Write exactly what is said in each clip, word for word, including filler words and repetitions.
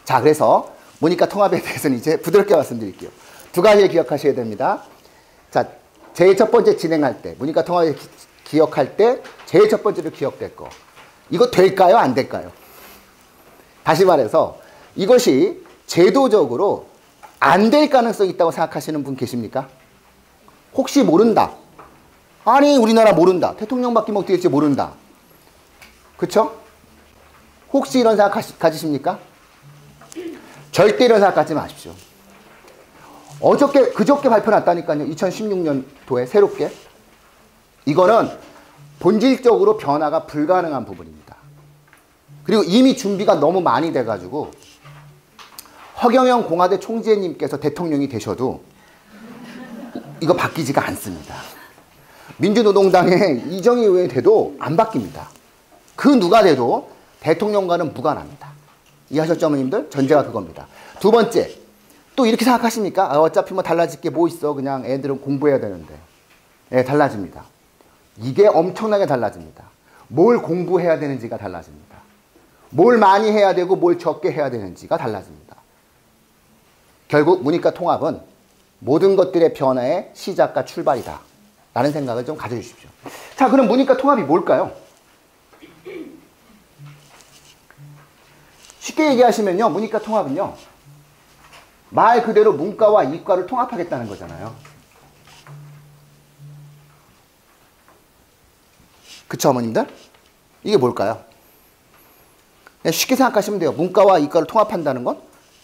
자, 그래서 문이과 통합에 대해서는 이제 부드럽게 말씀드릴게요. 두 가지를 기억하셔야 됩니다. 자, 제일 첫 번째 진행할 때, 문이과 통합을 기, 기억할 때 제일 첫 번째로 기억될 거. 이거 될까요? 안 될까요? 다시 말해서 이것이 제도적으로 안 될 가능성이 있다고 생각하시는 분 계십니까? 혹시 모른다. 아니, 우리나라 모른다. 대통령 바뀌면 어떻게 될지 모른다. 그쵸? 혹시 이런 생각 가시, 가지십니까? 절대 이런 생각 갖지 마십시오. 어저께, 그저께 발표 났다니까요. 이천십육 년도에 새롭게. 이거는 본질적으로 변화가 불가능한 부분입니다. 그리고 이미 준비가 너무 많이 돼가지고 허경영 공화대 총재님께서 대통령이 되셔도 이거 바뀌지가 않습니다. 민주노동당의 이정희 의원이 돼도 안 바뀝니다. 그 누가 돼도 대통령과는 무관합니다. 이해하셨죠, 어머님들? 전제가 그겁니다. 두 번째, 또 이렇게 생각하십니까? 아, 어차피 뭐 달라질 게 뭐 있어. 그냥 애들은 공부해야 되는데. 예, 달라집니다. 이게 엄청나게 달라집니다. 뭘 공부해야 되는지가 달라집니다. 뭘 많이 해야 되고 뭘 적게 해야 되는지가 달라집니다. 결국 문이과 통합은 모든 것들의 변화의 시작과 출발이다 라는 생각을 좀 가져주십시오. 자, 그럼 문이과 통합이 뭘까요? 쉽게 얘기하시면요, 문이과 통합은요, 말 그대로 문과와 이과를 통합하겠다는 거잖아요. 그쵸, 어머님들? 이게 뭘까요? 그냥 쉽게 생각하시면 돼요. 문과와 이과를 통합한다는 건?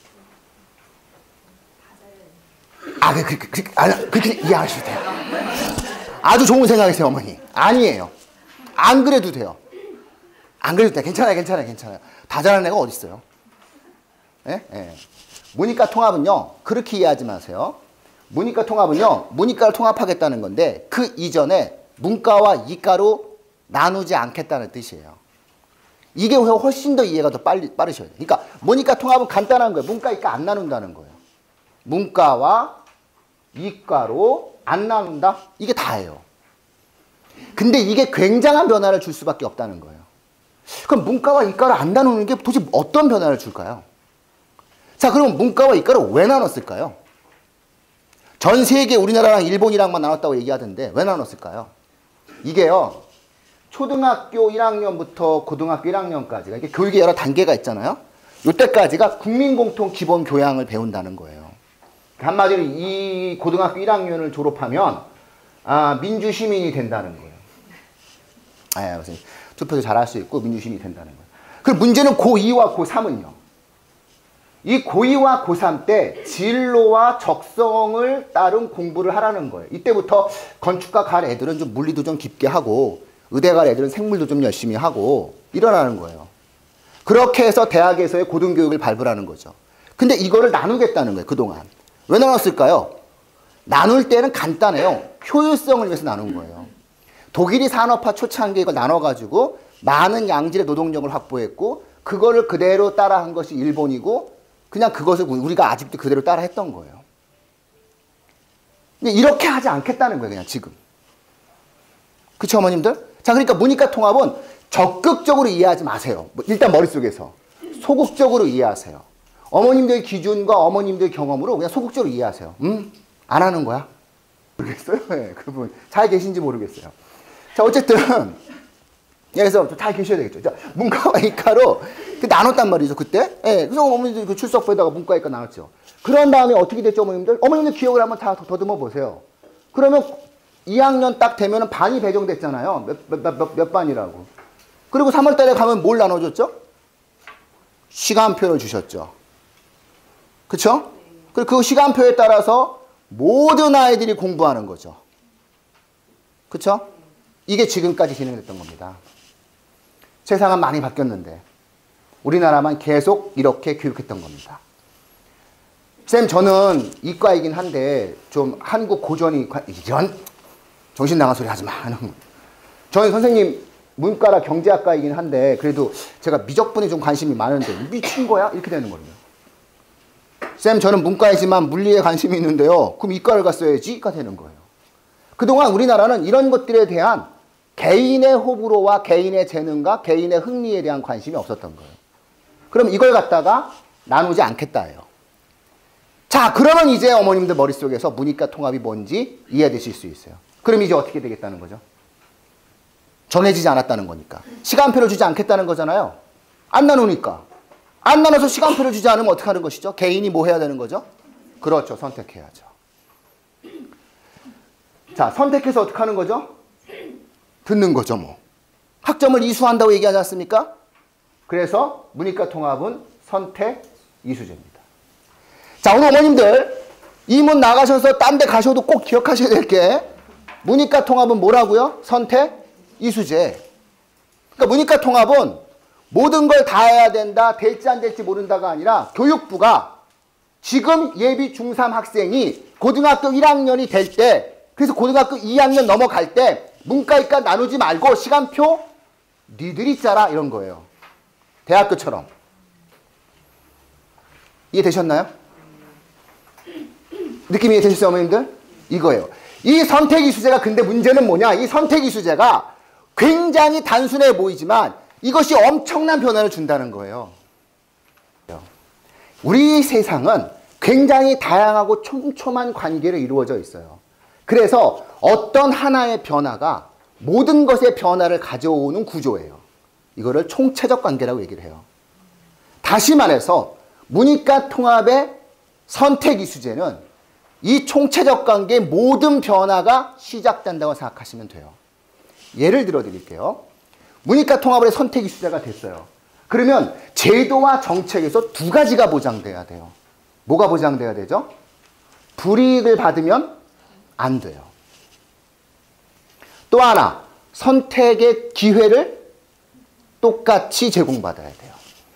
아, 그렇게, 그렇게, 그렇게 이해하셔도 돼요. 아주 좋은 생각이세요, 어머니. 아니에요. 안 그래도 돼요. 안 그래도 돼. 괜찮아요, 괜찮아요, 괜찮아요. 다 잘하는 애가 어딨어요? 예? 예. 문이과 통합은요, 그렇게 이해하지 마세요. 문이과 통합은요, 문이과를 통합하겠다는 건데, 그 이전에 문과와 이과로 나누지 않겠다는 뜻이에요. 이게 훨씬 더 이해가 더 빨리, 빠르셔야 돼요. 그러니까, 문이과 통합은 간단한 거예요. 문과, 이과 안 나눈다는 거예요. 문과와 이과로 안 나눈다? 이게 다예요. 근데 이게 굉장한 변화를 줄 수밖에 없다는 거예요. 그럼 문과와 이과를 안 나누는 게 도대체 어떤 변화를 줄까요? 자, 그럼 문과와 이과를 왜 나눴을까요? 전 세계 우리나라랑 일본이랑만 나눴다고 얘기하던데 왜 나눴을까요? 이게요, 초등학교 일 학년부터 고등학교 일 학년까지가 이게 교육의 여러 단계가 있잖아요. 이때까지가 국민공통 기본 교양을 배운다는 거예요. 한마디로 이 고등학교 일 학년을 졸업하면 아, 민주시민이 된다는 거예요. 아, 무슨 투표도 잘할 수 있고 민주시민이 된다는 거예요. 그럼 문제는 고이와 고삼은요. 이 고이와 고삼 때 진로와 적성을 따른 공부를 하라는 거예요. 이때부터 건축과 갈 애들은 좀 물리도 좀 깊게 하고 의대 갈 애들은 생물도 좀 열심히 하고 이러라는 거예요. 그렇게 해서 대학에서의 고등교육을 발굴하는 거죠. 근데 이거를 나누겠다는 거예요, 그동안. 왜 나눴을까요? 나눌 때는 간단해요. 효율성을 위해서 나눈 거예요. 독일이 산업화 초창기에 이걸 나눠가지고 많은 양질의 노동력을 확보했고 그거를 그대로 따라한 것이 일본이고 그냥 그것을 우리가 아직도 그대로 따라 했던 거예요. 근데 이렇게 하지 않겠다는 거예요, 그냥 지금. 그쵸, 어머님들? 자, 그러니까 문이과 통합은 적극적으로 이해하지 마세요. 일단 머릿속에서. 소극적으로 이해하세요. 어머님들 기준과 어머님들 경험으로 그냥 소극적으로 이해하세요. 음? 안 하는 거야? 모르겠어요. 네, 그분 잘 계신지 모르겠어요. 자, 어쨌든 그래서 잘 계셔야 되겠죠. 자, 문과와 이과로 나눴단 말이죠, 그때. 예, 그래서 어머님들 그 출석부에다가 문과, 이과 나눴죠. 그런 다음에 어떻게 됐죠, 어머님들? 어머님들 기억을 한번 다 더듬어 보세요. 그러면 이 학년 딱 되면은 반이 배정됐잖아요. 몇, 몇, 몇, 몇 반이라고. 그리고 삼월 달에 가면 뭘 나눠줬죠? 시간표를 주셨죠. 그쵸? 그리고 그 시간표에 따라서 모든 아이들이 공부하는 거죠. 그쵸? 이게 지금까지 진행됐던 겁니다. 세상은 많이 바뀌었는데 우리나라만 계속 이렇게 교육했던 겁니다. 쌤, 저는 이과이긴 한데 좀 한국 고전이 이런 정신 나간 소리 하지 마. 저는 선생님 문과라 경제학과이긴 한데 그래도 제가 미적분에 좀 관심이 많은데 미친 거야? 이렇게 되는 거예요. 쌤, 저는 문과이지만 물리에 관심이 있는데요. 그럼 이과를 갔어야지가 되는 거예요. 그동안 우리나라는 이런 것들에 대한 개인의 호불호와 개인의 재능과 개인의 흥미에 대한 관심이 없었던 거예요. 그럼 이걸 갖다가 나누지 않겠다예요. 자, 그러면 이제 어머님들 머릿속에서 문이과 통합이 뭔지 이해되실 수 있어요. 그럼 이제 어떻게 되겠다는 거죠? 정해지지 않았다는 거니까. 시간표를 주지 않겠다는 거잖아요. 안 나누니까. 안 나눠서 시간표를 주지 않으면 어떻게 하는 것이죠? 개인이 뭐 해야 되는 거죠? 그렇죠. 선택해야죠. 자, 선택해서 어떻게 하는 거죠? 듣는 거죠, 뭐. 학점을 이수한다고 얘기하지 않습니까? 그래서 문이과 통합은 선택 이수제입니다. 자, 오늘 어머님들 이 문 나가셔서 딴 데 가셔도 꼭 기억하셔야 될 게 문이과 통합은 뭐라고요? 선택 이수제. 그러니까 문이과 통합은 모든 걸 다 해야 된다, 될지 안 될지 모른다가 아니라 교육부가 지금 예비 중삼 학생이 고등학교 일 학년이 될 때, 그래서 고등학교 이 학년 넘어갈 때 문과 이과 나누지 말고 시간표 니들이 짜라 이런 거예요. 대학교처럼. 이해되셨나요? 느낌 이해되셨어요, 어머님들? 이거예요. 이 선택 이수제가 근데 문제는 뭐냐? 이 선택 이수제가 굉장히 단순해 보이지만 이것이 엄청난 변화를 준다는 거예요. 우리 세상은 굉장히 다양하고 촘촘한 관계로 이루어져 있어요. 그래서 어떤 하나의 변화가 모든 것의 변화를 가져오는 구조예요. 이거를 총체적 관계라고 얘기를 해요. 다시 말해서 문이과 통합의 선택 이수제는 이 총체적 관계의 모든 변화가 시작된다고 생각하시면 돼요. 예를 들어 드릴게요. 문이과 통합의 선택 이수제가 됐어요. 그러면 제도와 정책에서 두 가지가 보장돼야 돼요. 뭐가 보장돼야 되죠? 불이익을 받으면 안 돼요. 또 하나, 선택의 기회를 똑같이 제공받아야 돼요.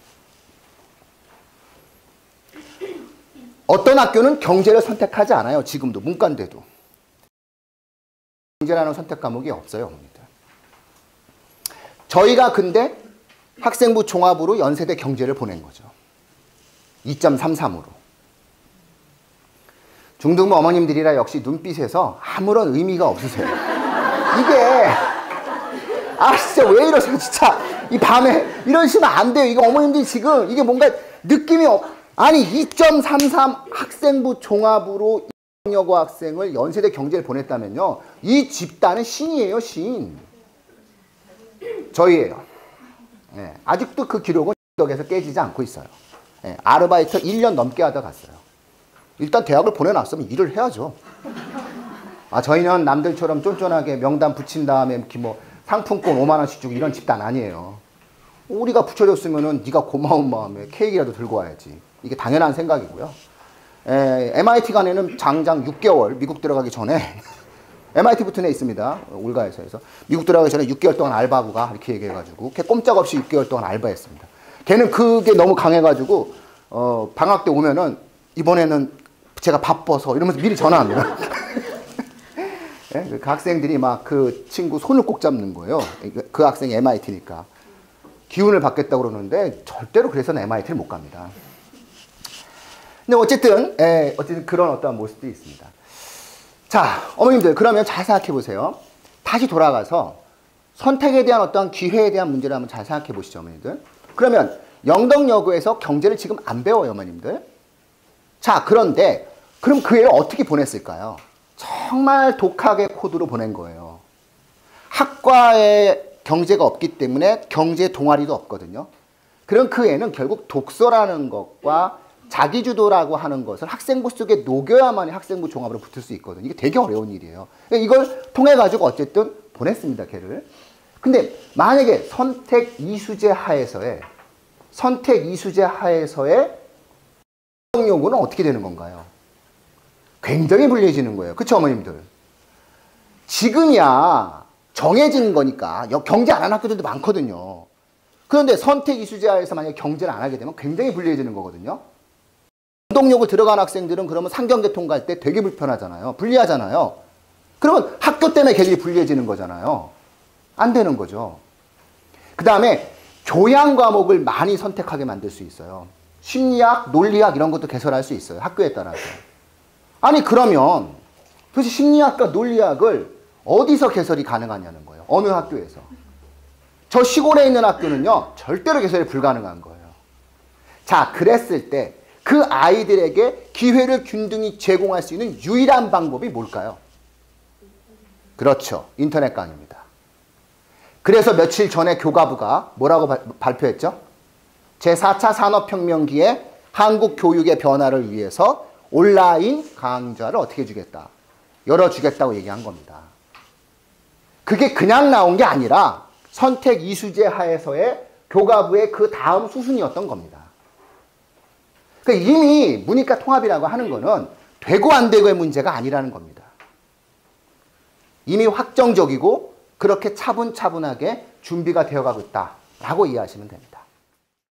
어떤 학교는 경제를 선택하지 않아요. 지금도 문과인데도. 경제라는 선택 과목이 없어요. 어머니들. 저희가 근데 학생부 종합으로 연세대 경제를 보낸 거죠. 이 점 삼삼으로. 중등부 어머님들이라 역시 눈빛에서 아무런 의미가 없으세요. 이게 아 진짜 왜 이러세요 진짜. 이 밤에 이러시면 안 돼요. 이거 어머님들이 지금 이게 뭔가 느낌이 없... 아니 이 점 삼삼 학생부 종합으로 여고 학생을 연세대 경제를 보냈다면요. 이 집단은 신이에요. 신. 저희예요. 네, 아직도 그 기록은 에서 깨지지 않고 있어요. 네, 아르바이트 일 년 넘게 하다 갔어요. 일단 대학을 보내놨으면 일을 해야죠. 아 저희는 남들처럼 쫀쫀하게 명단 붙인 다음에 이렇게 뭐 상품권 오만 원씩 주고 이런 집단 아니에요. 우리가 붙여줬으면은 네가 고마운 마음에 케이크라도 들고 와야지. 이게 당연한 생각이고요. 에, 엠아이티 간에는 장장 육 개월 미국 들어가기 전에 엠아이티 붙은 애 있습니다. 올가에서 해서 미국 들어가기 전에 육 개월 동안 알바하고 가 이렇게 얘기해가지고 걔 꼼짝없이 육 개월 동안 알바했습니다. 걔는 그게 너무 강해가지고 어, 방학 때 오면은 이번에는 제가 바빠서 이러면서 미리 전화합니다. 네? 그 학생들이 막 그 친구 손을 꼭 잡는 거예요. 그 학생이 엠아이티니까 기운을 받겠다고 그러는데 절대로 그래서는 엠아이티를 못 갑니다. 근데 어쨌든 에, 어쨌든 그런 어떠한 모습들이 있습니다. 자, 어머님들 그러면 잘 생각해 보세요. 다시 돌아가서 선택에 대한 어떠한 기회에 대한 문제를 한번 잘 생각해 보시죠, 어머님들. 그러면 영덕여고에서 경제를 지금 안 배워요, 어머님들. 자, 그런데 그럼 그 애를 어떻게 보냈을까요? 정말 독하게 코드로 보낸 거예요. 학과에 경제가 없기 때문에 경제 동아리도 없거든요. 그럼 그 애는 결국 독서라는 것과 자기주도라고 하는 것을 학생부 속에 녹여야만이 학생부 종합으로 붙을 수 있거든요. 이게 되게 어려운 일이에요. 이걸 통해 가지고 어쨌든 보냈습니다, 걔를. 근데 만약에 선택 이수제 하에서의 선택 이수제 하에서의 요구는 어떻게 되는 건가요? 굉장히 불리해지는 거예요. 그쵸, 어머님들? 지금이야 정해진 거니까 경제 안 하는 학교들도 많거든요. 그런데 선택 이수제 하에서 만약에 경제를 안 하게 되면 굉장히 불리해지는 거거든요. 운동요구 들어간 학생들은 그러면 상경계통 갈 때 되게 불편하잖아요. 불리하잖아요. 그러면 학교 때문에 걔들이 불리해지는 거잖아요. 안 되는 거죠. 그 다음에 교양 과목을 많이 선택하게 만들 수 있어요. 심리학, 논리학 이런 것도 개설할 수 있어요. 학교에 따라서. 아니 그러면 도대체 심리학과 논리학을 어디서 개설이 가능하냐는 거예요. 어느 학교에서. 저 시골에 있는 학교는요. 절대로 개설이 불가능한 거예요. 자, 그랬을 때 그 아이들에게 기회를 균등히 제공할 수 있는 유일한 방법이 뭘까요? 그렇죠. 인터넷 강의입니다. 그래서 며칠 전에 교과부가 뭐라고 발, 발표했죠? 제사 차 산업혁명기에 한국 교육의 변화를 위해서 온라인 강좌를 어떻게 해주겠다? 열어주겠다고 얘기한 겁니다. 그게 그냥 나온 게 아니라 선택 이수제 하에서의 교과부의 그 다음 수순이었던 겁니다. 그러니까 이미 문이과 통합이라고 하는 거는 되고 안 되고의 문제가 아니라는 겁니다. 이미 확정적이고 그렇게 차분차분하게 준비가 되어가고 있다라고 이해하시면 됩니다.